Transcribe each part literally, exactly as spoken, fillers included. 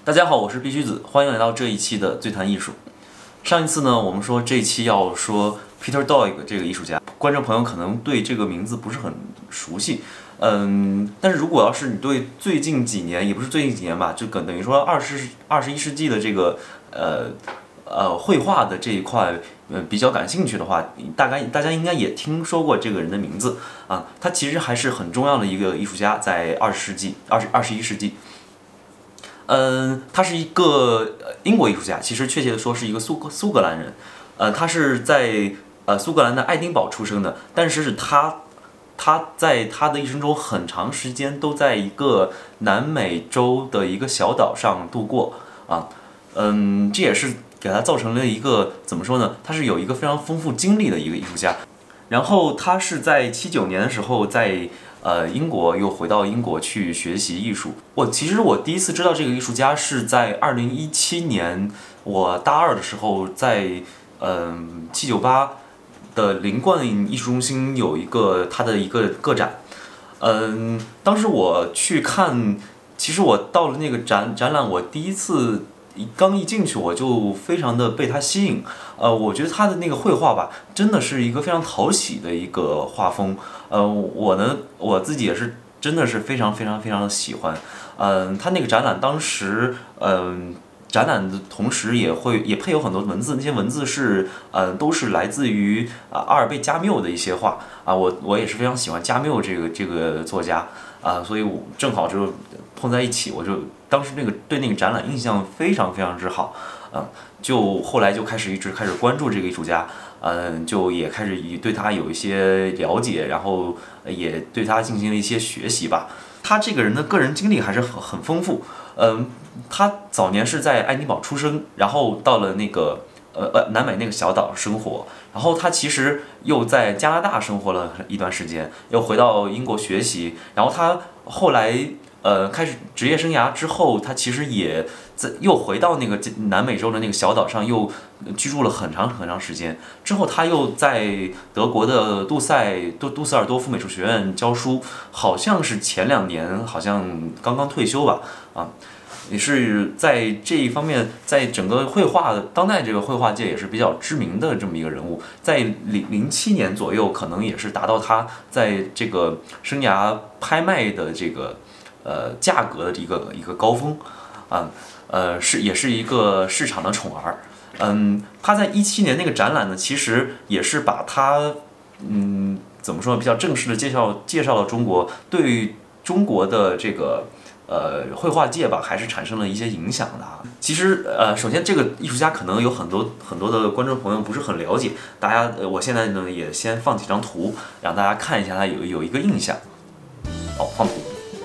大家好，我是必须子，欢迎来到这一期的最谈艺术。上一次呢，我们说这一期要说 Peter Doig 这个艺术家，观众朋友可能对这个名字不是很熟悉，嗯，但是如果要是你对最近几年，也不是最近几年吧，就等等于说二十二十一世纪的这个呃呃绘画的这一块，呃比较感兴趣的话，大概大家应该也听说过这个人的名字啊，他其实还是很重要的一个艺术家，在二十世纪、二十二十一世纪。嗯，他是一个英国艺术家，其实确切的说是一个苏苏格兰人。呃，他是在呃苏格兰的爱丁堡出生的，但是他他在他的一生中很长时间都在一个南美洲的一个小岛上度过啊。嗯，这也是给他造成了一个怎么说呢？他是有一个非常丰富经历的一个艺术家。然后他是在七九年的时候在。呃，英国又回到英国去学习艺术。我其实我第一次知道这个艺术家是在二零一七年，我大二的时候在嗯七九八的林冠艺术中心有一个他的一个个展。嗯，当时我去看，其实我到了那个展展览，我第一次刚一进去我就非常的被他吸引。呃，我觉得他的那个绘画吧，真的是一个非常讨喜的一个画风。呃，我呢，我自己也是真的是非常非常非常的喜欢。嗯、呃，他那个展览当时，嗯、呃，展览的同时也会也配有很多文字，那些文字是，呃，都是来自于啊、阿尔贝加缪的一些话啊，我我也是非常喜欢加缪这个这个作家啊，所以我正好就碰在一起，我就当时那个对那个展览印象非常非常之好。啊，就后来就开始一直开始关注这个艺术家，嗯，就也开始对他有一些了解，然后也对他进行了一些学习吧。他这个人的个人经历还是很很丰富，嗯，他早年是在爱丁堡出生，然后到了那个呃呃南美那个小岛生活，然后他其实又在加拿大生活了一段时间，又回到英国学习，然后他后来。呃，开始职业生涯之后，他其实也在又回到那个南美洲的那个小岛上，又居住了很长很长时间。之后，他又在德国的杜塞杜杜塞尔多夫美术学院教书，好像是前两年，好像刚刚退休吧，啊。也是在这一方面，在整个绘画的当代这个绘画界也是比较知名的这么一个人物。在零零七年左右，可能也是达到他在这个生涯拍卖的这个。呃，价格的一个一个高峰，啊，呃，是也是一个市场的宠儿。嗯，他在一七年那个展览呢，其实也是把他，嗯，怎么说呢，比较正式的介绍介绍了中国，对中国的这个呃绘画界吧，还是产生了一些影响的。其实，呃，首先这个艺术家可能有很多很多的观众朋友不是很了解，大家，呃，我现在呢也先放几张图，让大家看一下他有有一个印象。好，放图。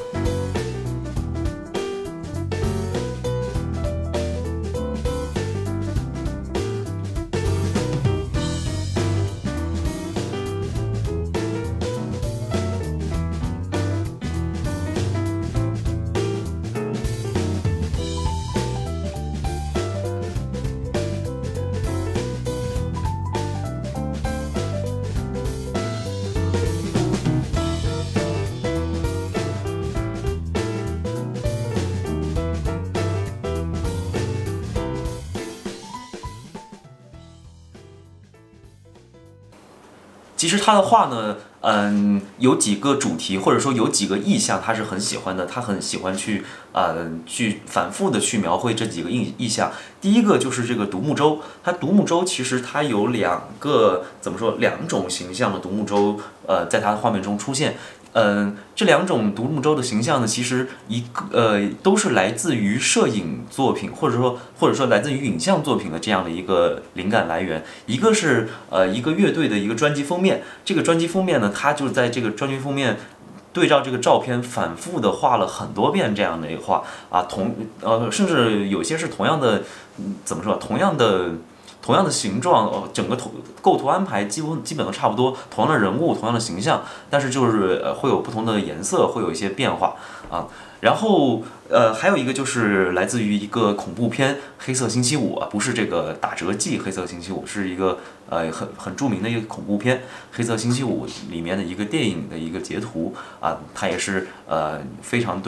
其实他的画呢，嗯，有几个主题或者说有几个意象，他是很喜欢的。他很喜欢去，呃，去反复的去描绘这几个意意象。第一个就是这个独木舟，它独木舟其实它有两个怎么说，两种形象的独木舟，呃，在他的画面中出现。嗯，这两种独木舟的形象呢，其实一个呃都是来自于摄影作品，或者说或者说来自于影像作品的这样的一个灵感来源。一个是呃一个乐队的一个专辑封面，这个专辑封面呢，它就在这个专辑封面对照这个照片反复的画了很多遍这样的一个画啊，同呃甚至有些是同样的，嗯怎么说，同样的。同样的形状，呃，整个图构图安排几乎基本都差不多，同样的人物，同样的形象，但是就是呃会有不同的颜色，会有一些变化啊。然后呃还有一个就是来自于一个恐怖片《黑色星期五》啊，不是这个打折季《黑色星期五》，是一个呃很很著名的一个恐怖片《黑色星期五》里面的一个电影的一个截图啊，它也是呃非常对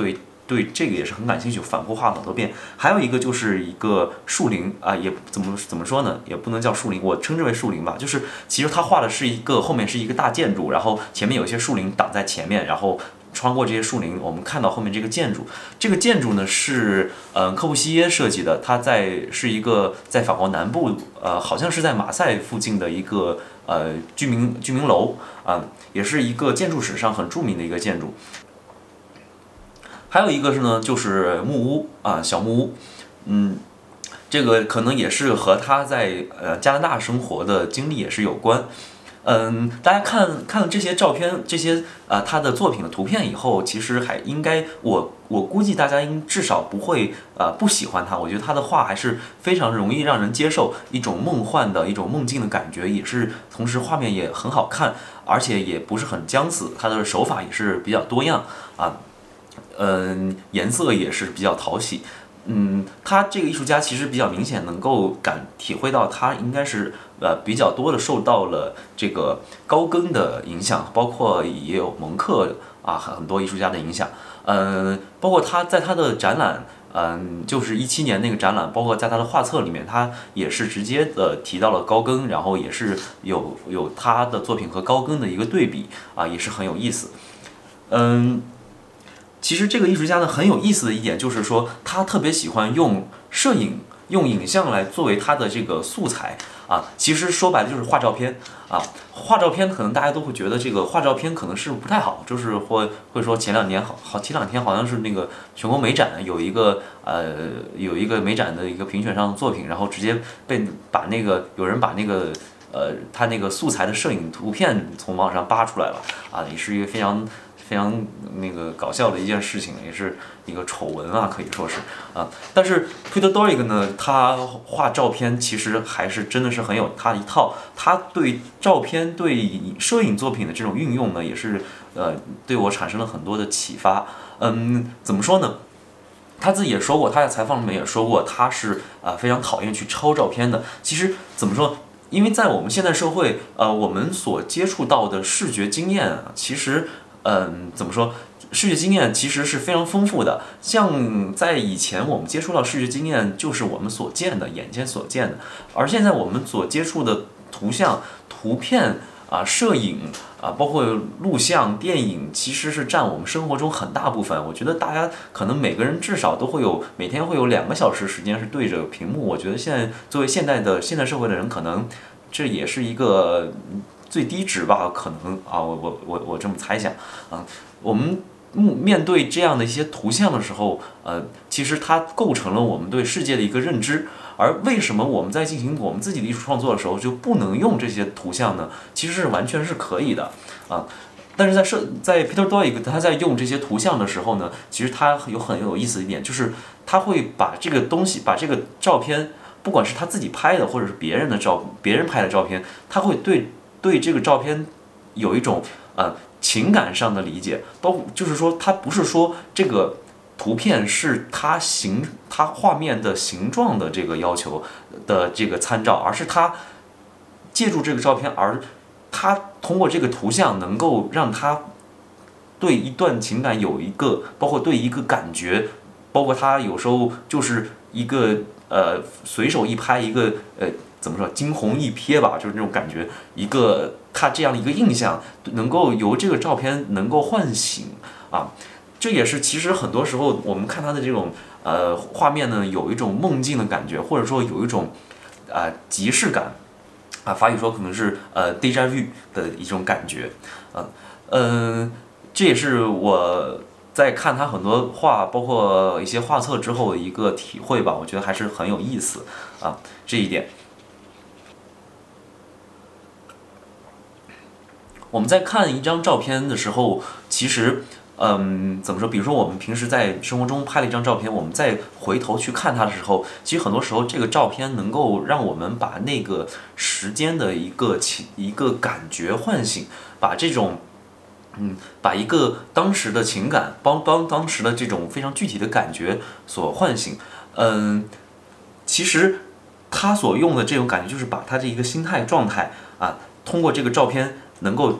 对这个也是很感兴趣，反复画了很多遍。还有一个就是一个树林啊，也怎么怎么说呢，也不能叫树林，我称之为树林吧。就是其实他画的是一个后面是一个大建筑，然后前面有一些树林挡在前面，然后穿过这些树林，我们看到后面这个建筑。这个建筑呢是嗯、呃、科布西耶设计的，它在是一个在法国南部，呃好像是在马赛附近的一个呃居民居民楼啊、呃，也是一个建筑史上很著名的一个建筑。还有一个是呢，就是木屋啊，小木屋，嗯，这个可能也是和他在呃加拿大生活的经历也是有关。嗯，大家看看了这些照片，这些啊、呃、他的作品的图片以后，其实还应该我我估计大家应至少不会啊、呃、不喜欢他。我觉得他的画还是非常容易让人接受，一种梦幻的一种梦境的感觉，也是同时画面也很好看，而且也不是很僵死，他的手法也是比较多样啊。嗯，颜色也是比较讨喜。嗯，他这个艺术家其实比较明显能够感体会到，他应该是呃比较多的受到了这个高更的影响，包括也有蒙克啊很多艺术家的影响。嗯，包括他在他的展览，嗯，就是一七年那个展览，包括在他的画册里面，他也是直接的提到了高更，然后也是有有他的作品和高更的一个对比啊，也是很有意思。嗯。其实这个艺术家呢很有意思的一点就是说，他特别喜欢用摄影、用影像来作为他的这个素材啊。其实说白了就是画照片啊。画照片可能大家都会觉得这个画照片可能是不太好，就是会会说前两年好好前两天好像是那个全国美展有一个呃有一个美展的一个评选上的作品，然后直接被把那个有人把那个呃他那个素材的摄影图片从网上扒出来了啊，也是一个非常。非常那个搞笑的一件事情，也是一个丑闻啊，可以说是啊。但是 Peter Doig 呢，他画照片其实还是真的是很有他一套，他对照片、对摄影作品的这种运用呢，也是呃对我产生了很多的启发。嗯，怎么说呢？他自己也说过，他在采访里面也说过，他是啊、呃、非常讨厌去抄照片的。其实怎么说？因为在我们现在社会，呃，我们所接触到的视觉经验啊，其实。嗯，怎么说？视觉经验其实是非常丰富的。像在以前，我们接触到视觉经验就是我们所见的、眼前所见的，而现在我们所接触的图像、图片啊、摄影啊，包括录像、电影，其实是占我们生活中很大部分。我觉得大家可能每个人至少都会有每天会有两个小时时间是对着屏幕。我觉得现在作为现代的现代社会的人，可能这也是一个。最低值吧，可能啊，我我我我这么猜想啊。我们面对这样的一些图像的时候，呃，其实它构成了我们对世界的一个认知。而为什么我们在进行我们自己的艺术创作的时候就不能用这些图像呢？其实是完全是可以的啊。但是在设在 Peter Doig 他在用这些图像的时候呢，其实他有很有意思的一点，就是他会把这个东西，把这个照片，不管是他自己拍的，或者是别人的照别人拍的照片，他会对。对这个照片有一种呃情感上的理解，包括就是说，它不是说这个图片是它形它画面的形状的这个要求的这个参照，而是它借助这个照片，而它通过这个图像能够让它对一段情感有一个，包括对一个感觉，包括它有时候就是一个呃随手一拍一个呃。怎么说？惊鸿一瞥吧，就是那种感觉，一个他这样的一个印象，能够由这个照片能够唤醒啊，这也是其实很多时候我们看他的这种呃画面呢，有一种梦境的感觉，或者说有一种啊、呃、即视感啊，法语说可能是呃 déjà vu 的一种感觉啊，嗯、呃，这也是我在看他很多画，包括一些画册之后的一个体会吧，我觉得还是很有意思啊，这一点。我们在看一张照片的时候，其实，嗯，怎么说？比如说，我们平时在生活中拍了一张照片，我们再回头去看它的时候，其实很多时候这个照片能够让我们把那个时间的一个情一个感觉唤醒，把这种，嗯，把一个当时的情感，帮帮当时的这种非常具体的感觉所唤醒。嗯，其实他所用的这种感觉，就是把他这一个心态状态啊，通过这个照片。能够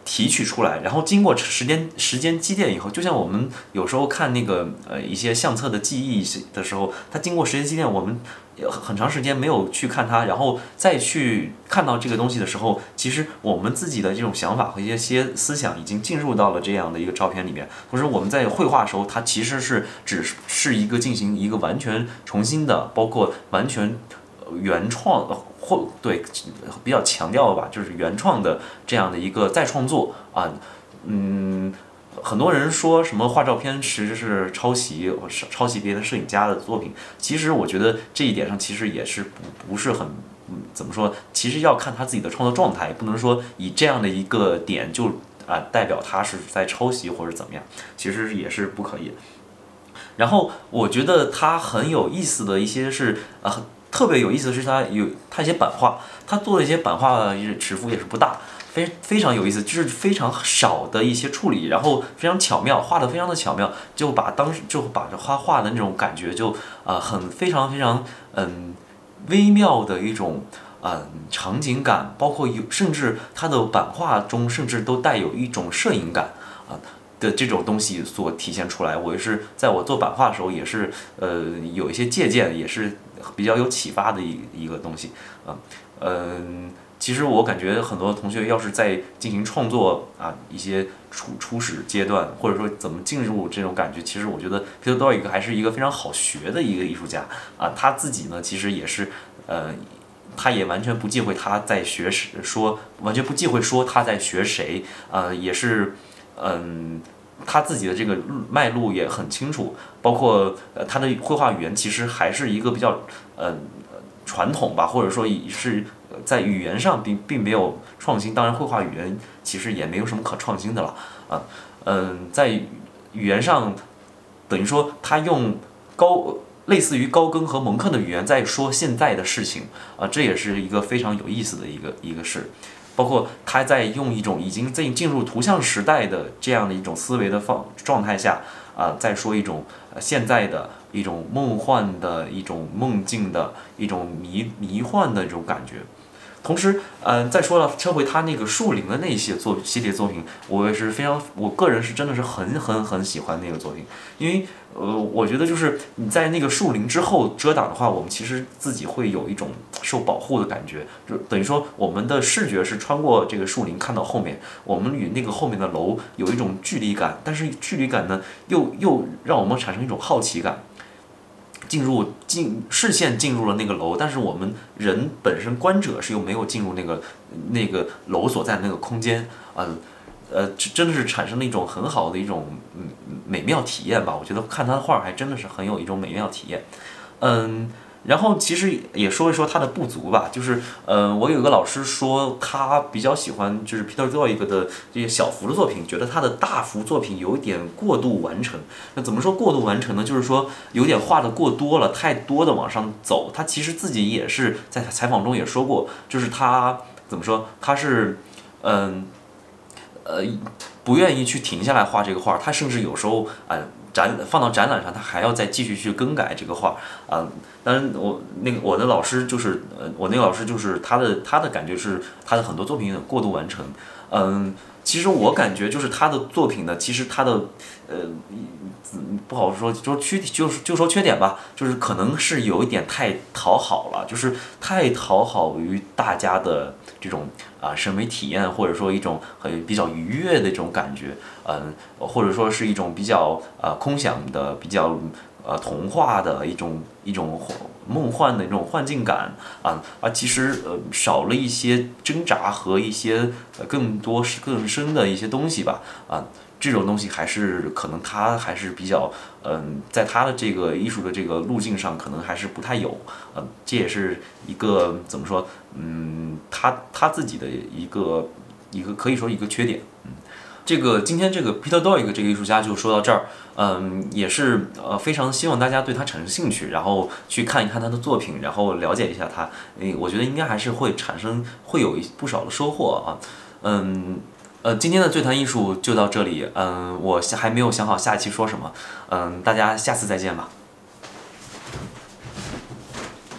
提取出来，然后经过时间时间积淀以后，就像我们有时候看那个呃一些相册的记忆的时候，它经过时间积淀，我们很长时间没有去看它，然后再去看到这个东西的时候，其实我们自己的这种想法和一些思想已经进入到了这样的一个照片里面。同时，我们在绘画的时候，它其实是只是一个进行一个完全重新的，包括完全原创或对比较强调吧，就是原创的这样的一个再创作啊，嗯。很多人说什么画照片其实是抄袭，抄袭别的摄影家的作品。其实我觉得这一点上其实也是不不是很，嗯，怎么说？其实要看他自己的创作状态，不能说以这样的一个点就啊代表他是在抄袭或者怎么样，其实也是不可以的。然后我觉得他很有意思的一些是啊，特别有意思的是他有他一些版画，他做的一些版画尺幅也是不大。非非常有意思，就是非常少的一些处理，然后非常巧妙，画的非常的巧妙，就把当时就把这画画的那种感觉就啊、呃、很非常非常嗯微妙的一种嗯、呃、场景感，包括有甚至它的版画中甚至都带有一种摄影感啊。的这种东西所体现出来，我也是在我做版画的时候，也是呃有一些借鉴，也是比较有启发的一一个东西啊，嗯。其实我感觉很多同学要是在进行创作啊，一些初初始阶段，或者说怎么进入这种感觉，其实我觉得 Peter Doig 还是一个非常好学的一个艺术家啊。他自己呢，其实也是呃，他也完全不忌讳他在学说，完全不忌讳说他在学谁啊，也是嗯。他自己的这个脉络也很清楚，包括呃他的绘画语言其实还是一个比较呃传统吧，或者说是在语言上并并没有创新。当然，绘画语言其实也没有什么可创新的了啊。嗯，在语言上，等于说他用高类似于高更和蒙克的语言在说现在的事情啊，这也是一个非常有意思的一个一个事。包括他在用一种已经在进入图像时代的这样的一种思维的方状态下啊，再说一种现在的一种梦幻的一种梦境的一种迷迷幻的这种感觉。同时，嗯、呃，再说了，撤回他那个树林的那些作系列作品，我也是非常，我个人是真的是很很很喜欢那个作品，因为呃，我觉得就是你在那个树林之后遮挡的话，我们其实自己会有一种受保护的感觉，就等于说我们的视觉是穿过这个树林看到后面，我们与那个后面的楼有一种距离感，但是距离感呢，又又让我们产生一种好奇感。进入进视线进入了那个楼，但是我们人本身观者是又没有进入那个那个楼所在的那个空间，呃呃，真的是产生了一种很好的一种嗯美妙体验吧。我觉得看他的画还真的是很有一种美妙体验，嗯。然后其实也说一说他的不足吧，就是，呃，我有一个老师说他比较喜欢就是 Peter Doig 的这些小幅的作品，觉得他的大幅作品有一点过度完成。那怎么说过度完成呢？就是说有点画的过多了，太多的往上走。他其实自己也是在采访中也说过，就是他怎么说，他是，嗯，呃，不愿意去停下来画这个画，他甚至有时候啊。呃展放到展览上，他还要再继续去更改这个画啊。当然，我那个我的老师就是，呃，我那个老师就是他的他的感觉是他的很多作品有点过度完成。嗯，其实我感觉就是他的作品呢，其实他的呃不好说，就缺就是就说缺点吧，就是可能是有一点太讨好了，就是太讨好于大家的这种啊审美体验，或者说一种很比较愉悦的这种感觉。嗯，或者说是一种比较呃空想的、比较呃童话的一种一种梦幻的一种幻境感啊，而其实呃少了一些挣扎和一些呃更多是更深的一些东西吧啊，这种东西还是可能他还是比较嗯，在他的这个艺术的这个路径上可能还是不太有，嗯，这也是一个怎么说嗯，他他自己的一个一个可以说一个缺点，嗯。这个今天这个 Peter Doig 这个艺术家就说到这儿，嗯，也是呃非常希望大家对他产生兴趣，然后去看一看他的作品，然后了解一下他，诶，我觉得应该还是会产生会有一不少的收获啊，嗯，呃，今天的最谈艺术就到这里，嗯，我还没有想好下一期说什么，嗯，大家下次再见吧。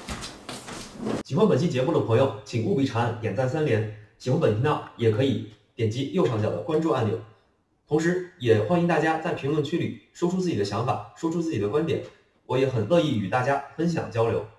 喜欢本期节目的朋友，请务必长按点赞三连，喜欢本频道也可以点击右上角的关注按钮。同时，也欢迎大家在评论区里说出自己的想法，说出自己的观点，我也很乐意与大家分享交流。